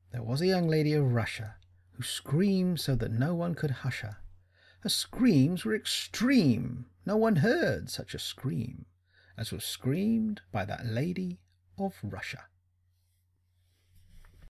There was a young lady of Russia who screamed so that no one could hush her. Her screams were extreme. No one heard such a scream as was screamed by that lady of Russia.